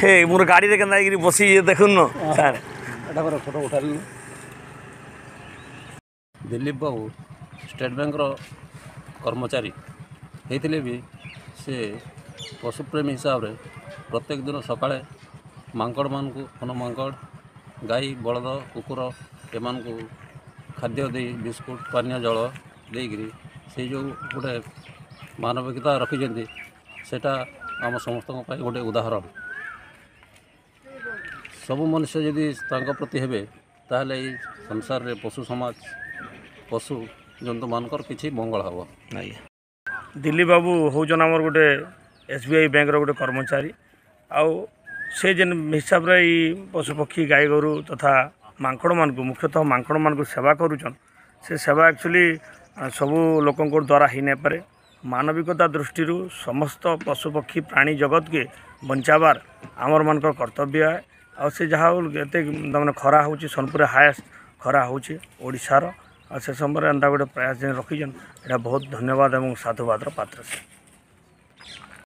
हे मोर गाड़ी रे केना बसी देखुन सर एटा फोटो उठालु दिलीप बाबू स्टेट बैंक कर्मचारी होते भी से पशुप्रेमी हिसाब से प्रत्येक दिन सकाळे मांकड़ मान मांकड़ गाई बलद कुकुर एमान को खाद्य दे बिस्कुट पानीय जल देकरी से जो गोटे मानविकता रखिंट सेटा आम समस्त गोटे उदाहरण सबु मनुष्य यदि प्रति हेबे ताहले ई संसार रे पशु समाज पशु जंतु मानकर किछि मंगल हबो। दिलीप बाबू होजन आमर गोटे SBI बैंक गोटे कर्मचारी आउ से जेन हिसाब रे पशुपक्षी गाई गोरु तथा मांकड़ मान को मुख्यतः मांकड़ मान को सेवा करूछन से सेवा एक्चुअली सबू लोकों द्वारा ही नहीं पारे मानविकता दृष्टि समस्त पशुपक्षी प्राणी जगत के बंचाबार आमर मान कर्तव्य है आ से जहाँ मैंने खरा हो सोनपुर हाएस्ट खरा हो ओडिशार से समय एंता गोटे प्रयास रखीछन यहाँ बहुत धन्यवाद और साधुवाद पात्र से।